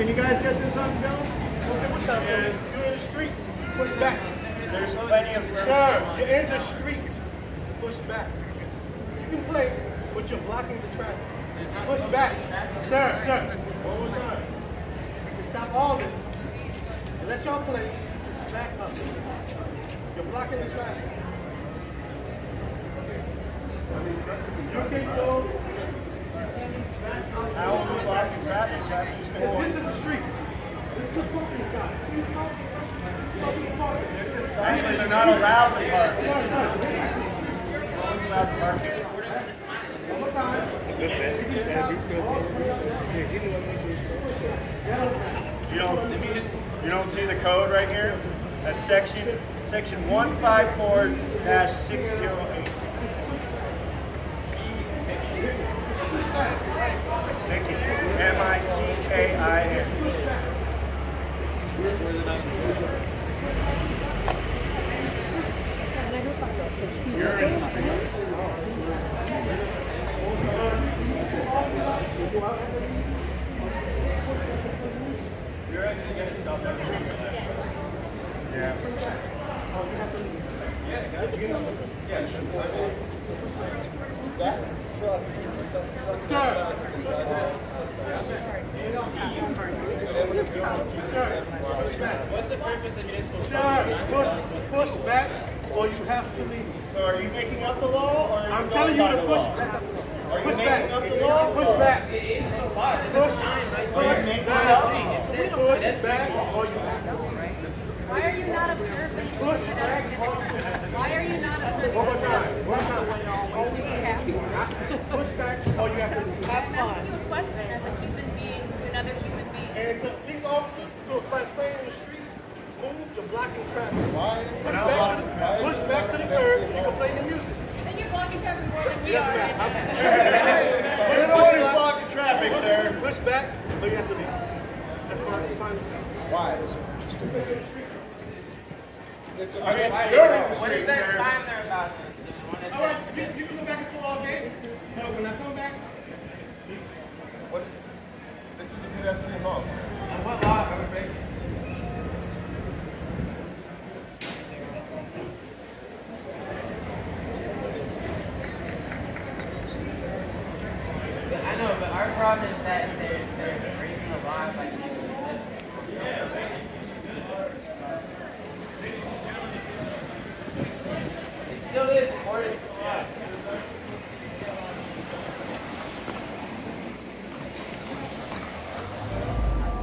Can you guys get this on film? Okay, what's up? You're in the street. Push back. There's plenty of room. Sir, you're in the street. Push back. You can play, but you're blocking the traffic. Push back. Sir. One more time. Stop all this. And let y'all play. Just back up. You're blocking the traffic. You can go. How are we blocking traffic? This is the street. This is the parking side. Actually, they're not allowed to park. Allowed to park here. One more time. You don't see the code right here? That's section 154-608. Mickey. M-I-C-K-I-N. You're actually going to stop that. Yeah. Sir. What's the purpose of municipal Push back, or you have to leave. So are you making up the law, or are you I'm telling you to push back. Push back. Up the law? Push back. It is the law. There's a sign right Push there. back. It says Push back, or you have to leave. Why are you not observing? Push back. Why are you not observing? One more time. Always be happy. Push back, or you have to leave. I'm asking you a question as a human being to another human being. And to police officer, so it's like playing in the street, move, you're blocking traffic. Push back to the curb, you can play your music. Then you're blocking traffic more than we are. You're the one who's blocking traffic, sir. Push back, but you have to leave. That's why you find yourself. Why? What is that sign there about this? All right, you can go back and forth all day. No, when I come back, This is the pedestrian law. And what law are we breaking? I know, but our problem is that they're breaking the law by